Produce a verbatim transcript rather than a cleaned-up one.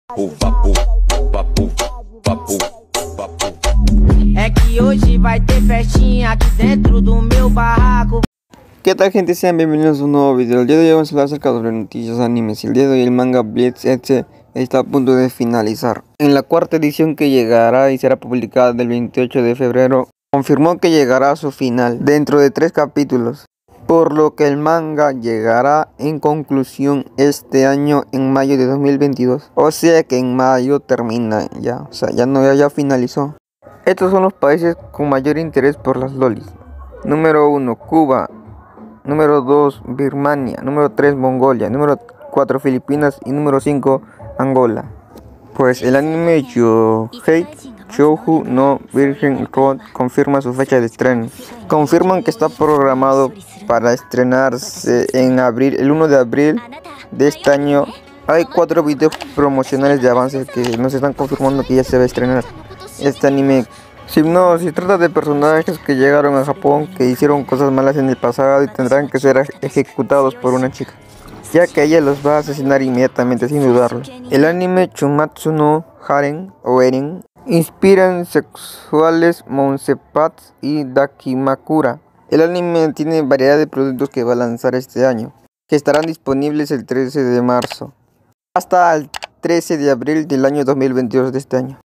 Papo, papo, papo, papo, papo. É que hoje vai ter festinha aqui dentro do meu barraco. ¿Qué tal, gente? Sean bienvenidos a un nuevo video. El día de hoy vamos a hablar acerca sobre noticias animes. El día de hoy el manga Bleach Edge está a punto de finalizar. En la cuarta edición, que llegará y será publicada el veintiocho de febrero, confirmó que llegará a su final dentro de tres capítulos, por lo que el manga llegará en conclusión este año, en mayo de dos mil veintidós. O sea que en mayo termina ya, o sea, ya no ya, ya finalizó. Estos son los países con mayor interés por las lolis. Número uno, Cuba. Número dos, Birmania. Número tres, Mongolia. Número cuatro, Filipinas. Y número cinco, Angola. Pues el anime Yohei Shoujo no Virgin Road confirma su fecha de estreno. Confirman que está programado para estrenarse en abril, el uno de abril de este año. Hay cuatro videos promocionales de avance que nos están confirmando que ya se va a estrenar este anime. Si no, se trata de personajes que llegaron a Japón, que hicieron cosas malas en el pasado y tendrán que ser ejecutados por una chica, ya que ella los va a asesinar inmediatamente sin dudarlo. El anime Chumatsu no Haren o Eren inspira en sexuales Monsepats y Dakimakura. El anime tiene variedad de productos que va a lanzar este año, que estarán disponibles el trece de marzo hasta el trece de abril del año dos mil veintidós de este año.